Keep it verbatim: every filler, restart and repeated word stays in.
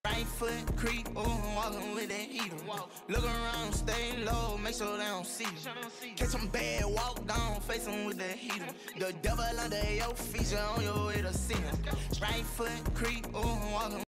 Right foot creep, ooh, walking with that heater. Look around, stay low, make sure they don't see you. Catch some bad, walk down, face them with that heater. The devil under your feet, you on your way to see him. Right foot creep, ooh, walking.